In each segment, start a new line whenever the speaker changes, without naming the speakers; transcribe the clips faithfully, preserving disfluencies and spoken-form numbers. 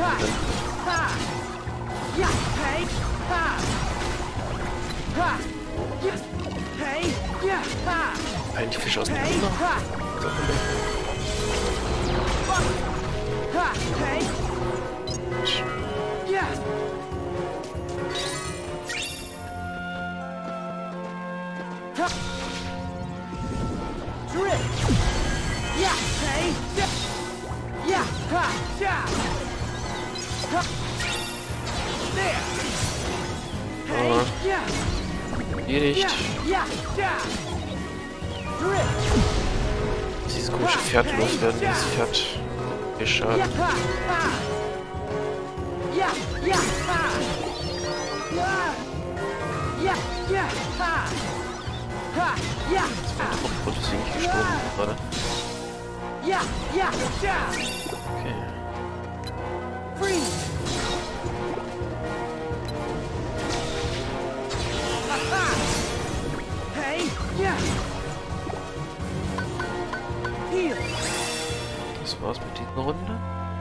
Ein die Fische auseinander. So, erledigt. Dieses komische Pferd loswerden, dieses Pferd geschadet. Das ist nicht gestorben gerade. Okay. Das war's mit dieser Runde.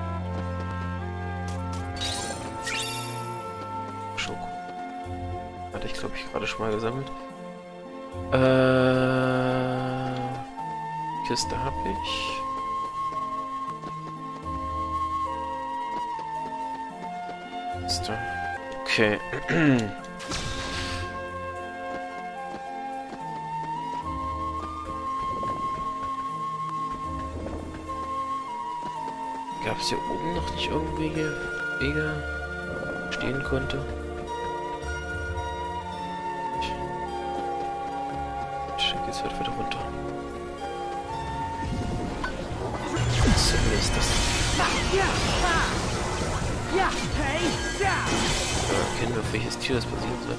Schoko. Hatte ich, glaube ich, gerade schon mal gesammelt. Äh, Kiste habe ich. Kiste. Okay. Gab es hier oben noch nicht irgendwie Wege stehen konnte? Ich geht's halt weiter runter. So, wie ist das? Da erkennen wir, auf welches Tier das basieren soll.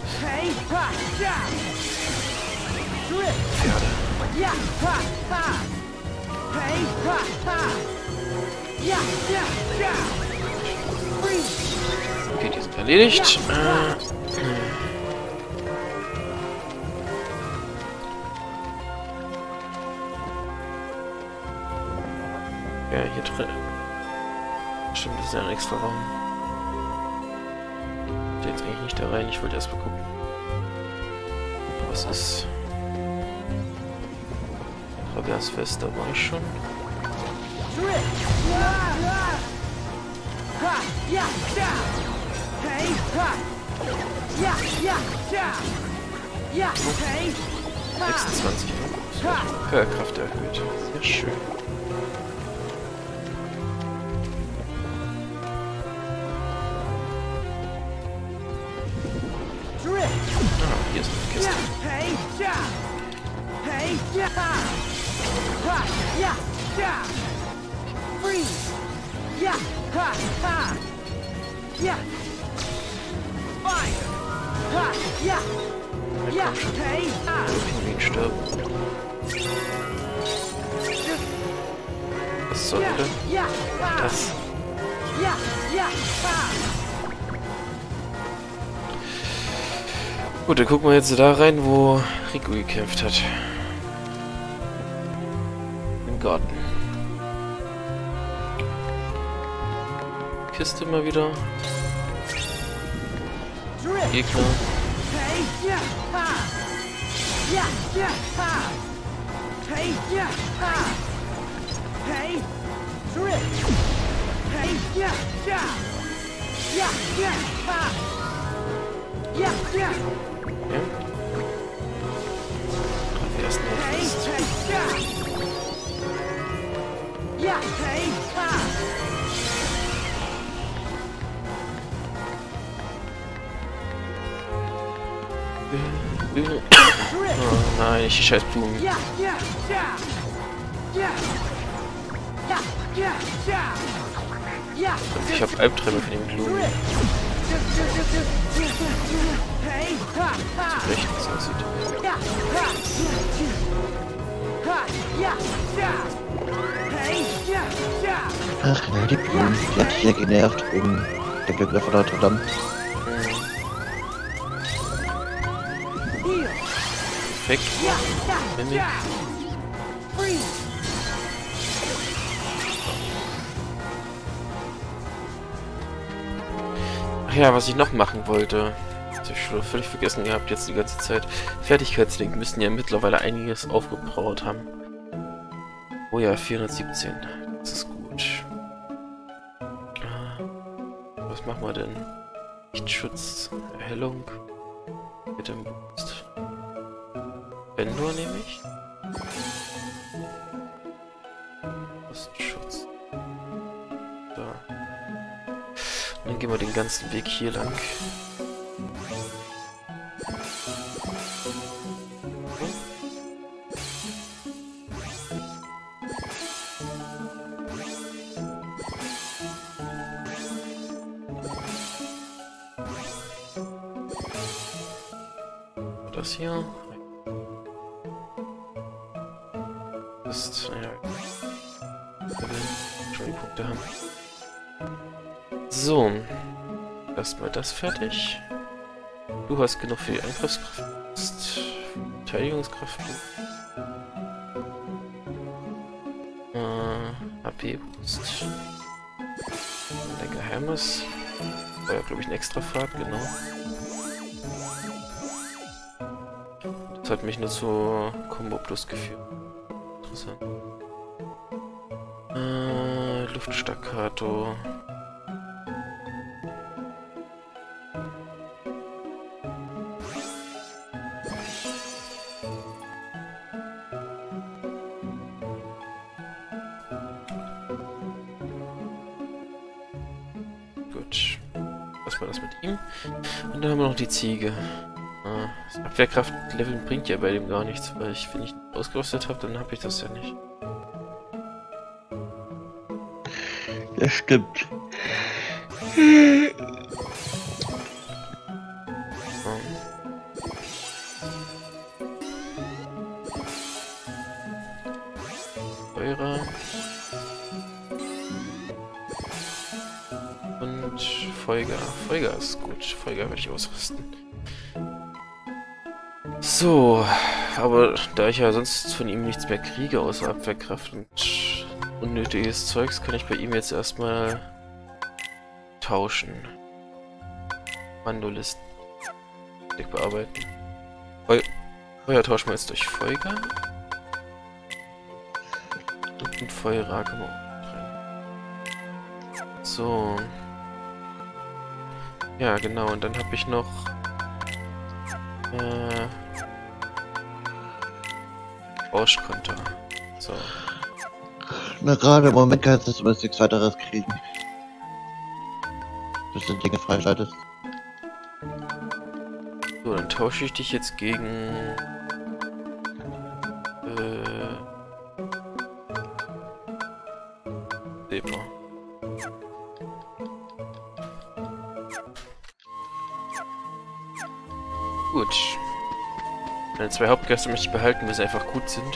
Pferde. Okay, die sind erledigt. Äh, ja, hier drin. Stimmt, das ist ja ein extra Raum. Ich will jetzt eigentlich nicht da rein, ich wollte erst mal gucken. Was ist? Traversfest, da war ich schon. sechsundzwanzig. Körperkraft erhöht. Sehr schön. Ah, hier ist eine Kiste. Ja, komm schon. Pinguin stirbt. Was soll denn? Das. Gut, dann gucken wir jetzt da rein, wo Riku gekämpft hat. Im Garten. Kiste mal wieder. Gegner. Ja. Gerade erst noch fest. Oh nein, ich die scheiß Blumen. Ich hab Albträume von den Blumen. Zu Recht, wie es aussieht.
Ach ja, die Blumen, die hat sich ja genervt wegen der Glöckner von Notre Dame.
Perfekt. Mimik. Ach ja, was ich noch machen wollte. Das habe ich schon völlig vergessen gehabt jetzt die ganze Zeit. Fertigkeitslink müssen ja mittlerweile einiges aufgebraut haben. Oh ja, vierhundertsiebzehn. Das ist gut. Was machen wir denn? Lichtschutz, Erhellung. Mit dem Boost. Bendor nehme ich. Schutz. Da. Und dann gehen wir den ganzen Weg hier lang. Das hier ist, naja, schon die Punkte haben. So, erstmal das fertig. Du hast genug für die Angriffskraft, Verteidigungskraft, äh, H P-Boost, der Geheimnis, war ja glaube ich ein extra Fahrt, genau. Das hat mich nur zu Combo Plus geführt. Interessant. Äh, Luftstaccato. Gut. Erstmal das mit ihm. Und dann haben wir noch die Ziege. Ah, das Abwehrkraft-Level bringt ja bei dem gar nichts, weil ich, wenn ich ausgerüstet habe, dann habe ich das ja nicht.
Das stimmt.
Feuerer. Und Feuger. Feuger ist gut. Feuger werde ich ausrüsten. So, aber da ich ja sonst von ihm nichts mehr kriege, außer Abwehrkraft und unnötiges Zeugs, kann ich bei ihm jetzt erstmal tauschen. Mandolisten. Bearbeiten. Feu Feuer tauschen wir jetzt durch Feuger. Und ein Feuerer können wir auch rein. So. Ja, genau, und dann habe ich noch äh, Rauschkonter. So.
Na gerade im Moment kannst du zumindest nichts weiteres kriegen. Bis du Dinge freischaltest.
So, dann tausche ich dich jetzt gegen äh Leber. Gut. Meine zwei Hauptgäste möchte ich behalten, weil sie einfach gut sind.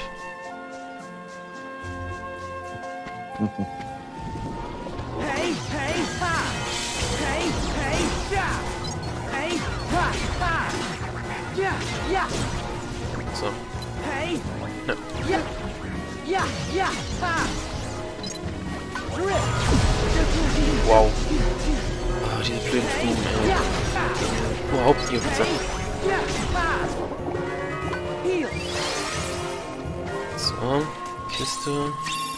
Hey, hey, ha! Hey, hey, ja! Hey, ha, ha! Ja, ja!
So.
Hey!
Ja.
Ja! Ja, ja, ha!
Wow. Ah, diese blöden Blumen, ey.
Ja,
Überhaupt nicht auf den Sack.
ja, ha! Heal!
So, Kiste.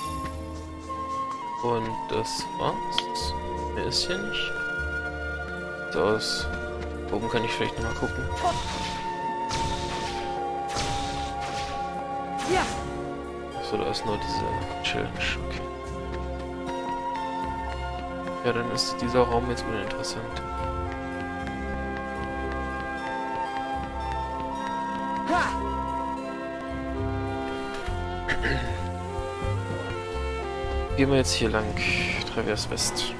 Und das war's. Mehr ist hier nicht. So aus. Oben kann ich vielleicht noch mal gucken.
Ja!
So, da ist nur diese Challenge. Okay. Ja, dann ist dieser Raum jetzt uninteressant.
Ha!
Gehen wir jetzt hier lang. Travers West.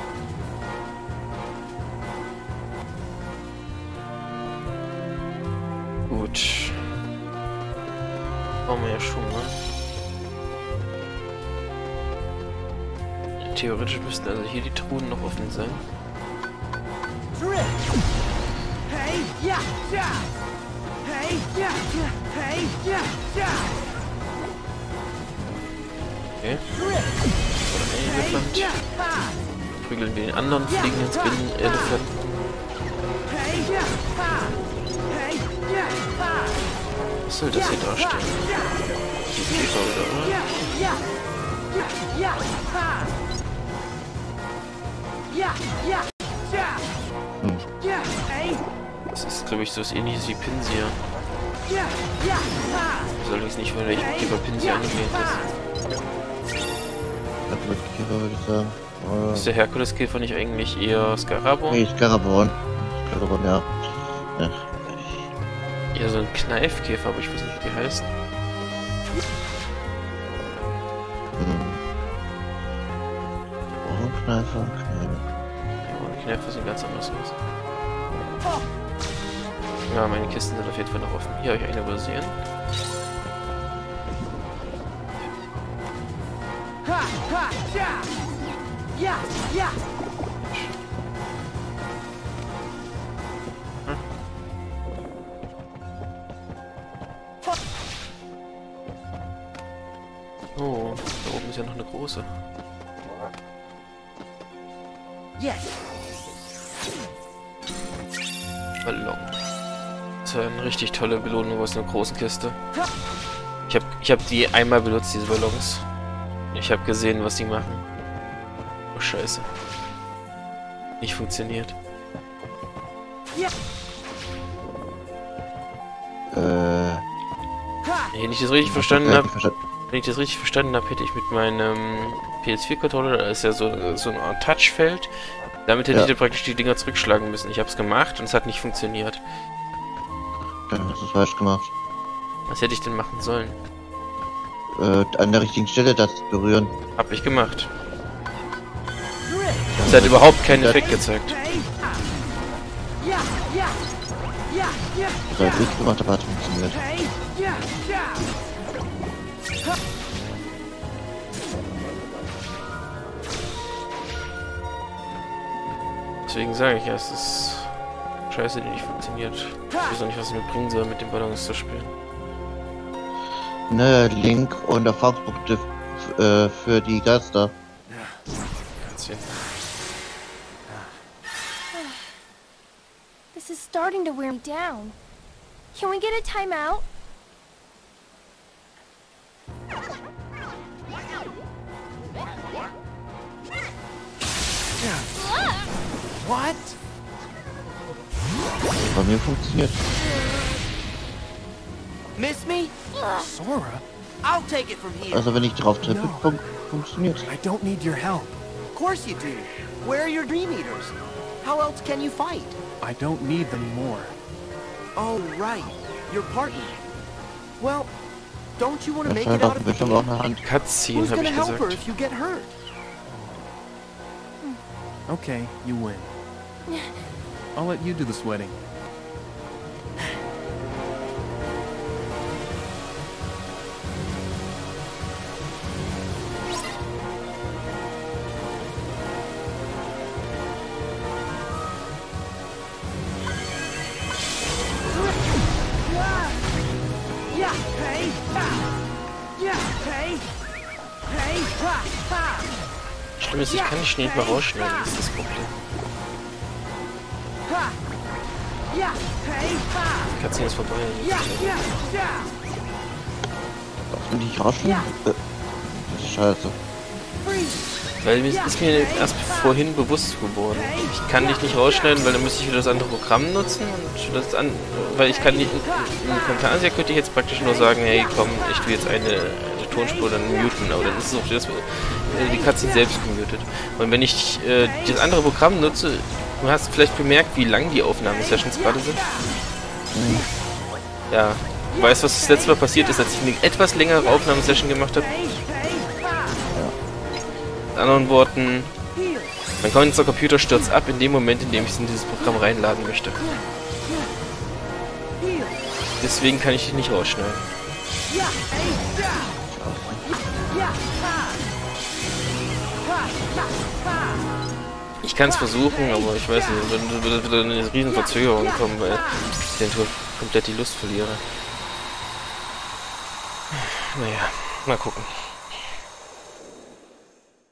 Gut. Brauchen wir ja schon, ne? Theoretisch müssten also hier die Truhen noch offen sein.
Drift! Hey, ja, ja! Hey, ja, ja! Hey, ja, ja!
Okay.
Drift!
Oder ein
Hey,
Elefant.
ja, ha!
Prügeln wir den anderen fliegenden Spinnen-Elefanten. Was soll das hier darstellen? Die Käfer wieder, oder? Das ist, glaube ich, so was ähnliches wie Pinsir. Das allerdings nicht, weil ich Käfer Pinsir angelehnt ist.
Herkuleskäfer würde ich sagen. Oder
Ist der Herkuleskäfer nicht eigentlich eher Scarabon?
nee, Scarabon. Scarabon, ja. Ja.
Ja, so ein Kneifkäfer, aber ich weiß nicht, wie die heißt.
Hm. Ohrenkneifer, Kneifer.
Ja, und Kneifer sehen ganz anders aus. Ja, meine Kisten sind auf jeden Fall noch offen. Hier habe ich eine übersehen. Oh, da oben ist ja noch eine große.
Yes.
Ballon. Das ist ja eine richtig tolle Belohnung aus einer großen Kiste. Ich habe ich hab die einmal benutzt, diese Ballons. Ich habe gesehen, was die machen. Oh, scheiße. Nicht funktioniert.
Äh.
Wenn ich das richtig verstanden habe,
Verstanden.
wenn ich das richtig verstanden habe, hätte ich mit meinem P S vier Controller, da ist ja so, so ein Art Touchfeld, damit hätte
Ja.
ich dann praktisch die Dinger zurückschlagen müssen. Ich habe es gemacht und es hat nicht funktioniert.
Dann hast du es falsch gemacht.
Was hätte ich denn machen sollen?
Äh, an der richtigen Stelle das berühren.
Hab ich gemacht. Es hat überhaupt keinen Effekt gezeigt.
Das hat nicht gemacht, aber hat funktioniert.
Deswegen sage ich ja, es ist scheiße, die nicht funktioniert. Ich weiß auch nicht, was es mir bringen soll, mit den Ballons zu spielen.
Ne, Link und Erfahrungspunkte f- äh, für die Geister.
Kannst sehen.
This is starting to wear me down. Can we get a timeout?
What?
Bei mir funktioniert.
Miss me?
Sora,
I'll take it from here.
Also wenn ich drauf tippe,
No.
fun funktioniert.
I don't need your help.
Of course you do. Where are your Dream Eaters? How else can you fight?
I don't need them more.
Oh, right. Your partner. Well, don't you want to
Das
make
hat
it
auf
out
dem
of the
Bildschirm auch
cave?
eine Hand.
Cutscene,
Who's
habe
gonna
ich
help her
gesagt.
if you get hurt?
Okay, you win. I'll let you do the sweating.
Yeah, hey, ha. Yeah, hey. Hey, ha, ha.
Schlimm ist, ich kann nicht schnell nicht mehr rausschneiden, das ist das Problem.
Ha. Yeah, hey, ha.
Die Cutscene ist vorbei.
Yeah, yeah, yeah.
Darf man nicht rausschneiden? Äh, das ist scheiße.
Freeze.
Weil mir ist mir erst vorhin bewusst geworden. Ich kann dich nicht rausschneiden, weil dann müsste ich wieder das andere Programm nutzen. Und das an, weil ich kann nicht... Im Camtasia könnte ich jetzt praktisch nur sagen, hey komm, ich tue jetzt eine, eine Tonspur dann muten. Aber dann ist es auch das, die Cutscene selbst gemutet. Und wenn ich äh, das andere Programm nutze, du hast vielleicht bemerkt, wie lang die Aufnahmesessions gerade sind. Ja. Du weißt, was das letzte Mal passiert ist, als ich eine etwas längere Aufnahmesession gemacht habe?
Hey, hey, ha.
Mit anderen Worten,
Heal.
mein ganzer Computer stürzt ab in dem Moment, in dem ich es in dieses Programm reinladen möchte.
Heal.
Deswegen kann ich dich nicht rausschneiden.
Yeah, hey, yeah. Yeah, ha. Ha, ha, ha.
Ich kann es versuchen, aber ich weiß nicht, dann würde wieder eine riesen Verzögerung kommen, weil ich den Tour komplett die Lust verliere. Naja, mal gucken.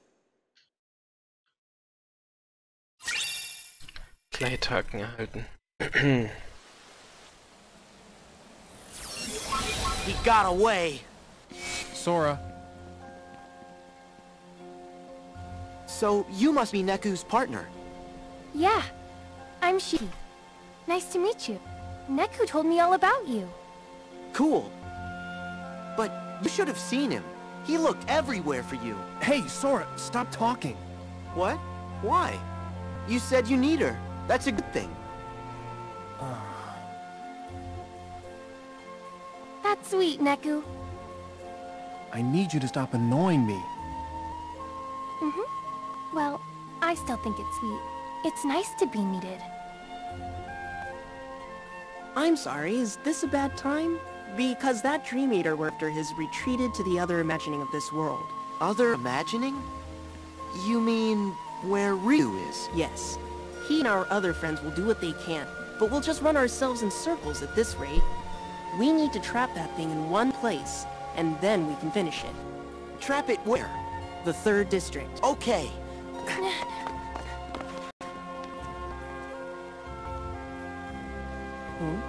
Kleidhaken erhalten.
He got away.
Sora,
So you must be Neku's partner.
Yeah, I'm Shiki. Nice to meet you. Neku told me all about you.
Cool. But you should have seen him. He looked everywhere for you.
hey, Sora, stop talking.
What? Why? You said you need her. That's a good thing.
That's sweet, Neku.
I need you to stop annoying me.
Mm-hmm. Well, I still think it's sweet. It's nice to be needed.
I'm sorry, is this a bad time? Because that Dream Eater we're after has retreated to the other imagining of this world.
Other imagining? You mean where Ryu is?
Yes. He and our other friends will do what they can, but we'll just run ourselves in circles at this rate. We need to trap that thing in one place, and then we can finish it.
Trap it where?
The third district.
Okay.
Hmm?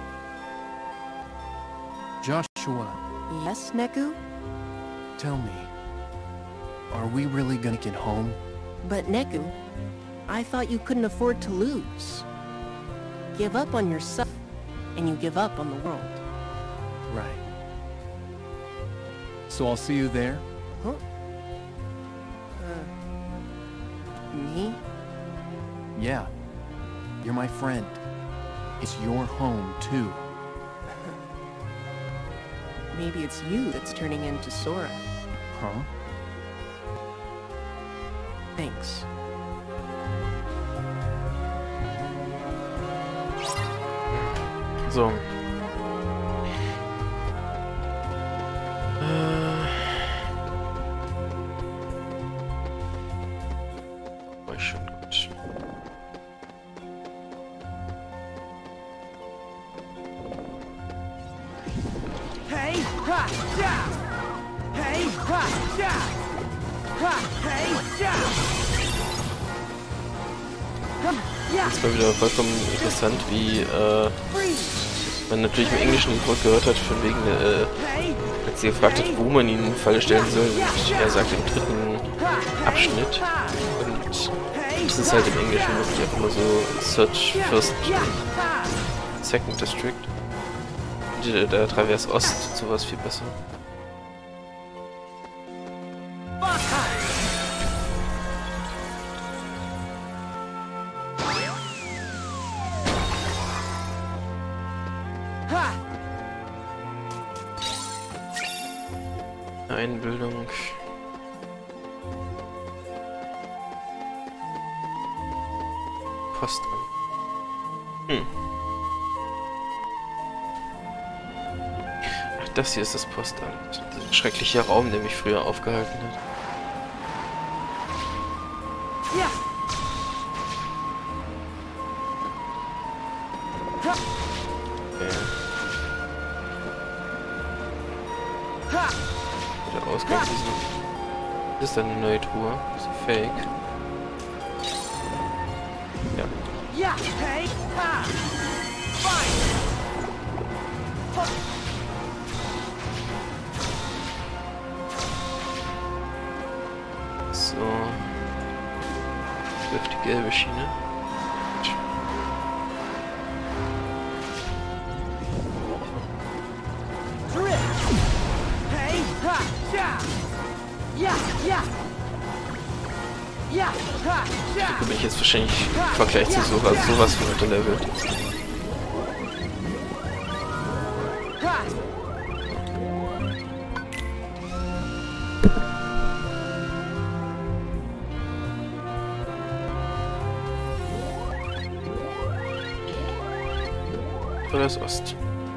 Joshua,
Yes, Neku?
tell me, are we really gonna get home?
But Neku, I thought you couldn't afford to lose. Give up on yourself, and you give up on the world.
Right. So I'll see you there?
Huh? Uh... Me?
Yeah. You're my friend. It's your home, too.
Maybe it's you that's turning into Sora.
Huh?
Thanks.
So. Äh. War ich schon gut.
Hey, ha, ja! Hey, ha, ja! Ha, hey, ja! Komm, ja!
Das war wieder vollkommen interessant, wie äh,
Freeze!
man natürlich im Englischen das Wort gehört hat, von wegen, äh,
Hey,
als sie gefragt hat, wo man ihn in Falle stellen soll. Und er sagt im dritten Abschnitt. Und das ist halt im Englischen wirklich einfach nur so Search First und Second District. Und der, der Traverse Ost, sowas viel besser. Einbildung. Postamt. Hm. Ach, das hier ist das Postamt. Dieser schreckliche Raum, der mich früher aufgehalten hat.
ja!
Okay. Der Ausgang ist noch. Ist da eine neue Tour? Ist sie fake? Ja.
Ja, hey, ha! Fine!
So. Wirft die gelbe Schiene.
Drift! Hey, ha, ja! Ja, ja! Ja, ha, ja!
Da bin ich jetzt wahrscheinlich im Vergleich zu sowas, sowas von unterlevelt.
Ha!
Oder das Ost.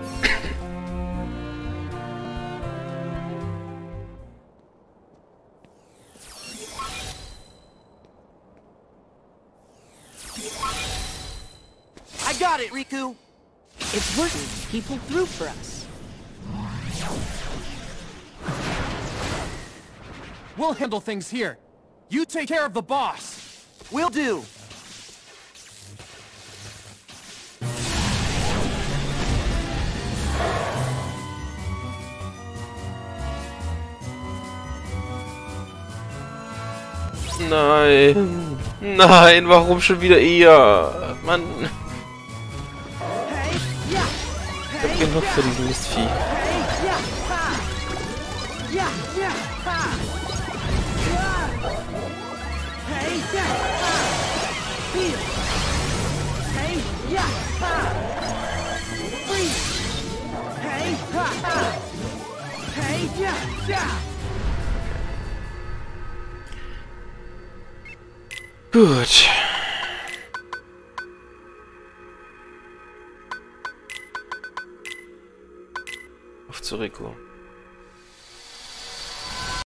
I got it, Riku!
It's working. He pulled through for us.
We'll handle things here. You take care of the boss.
Will do!
Nein. Nein, warum schon wieder ihr? Mann. Ich hab genug für diesen Mistvieh. Gut. Auf zu Rico.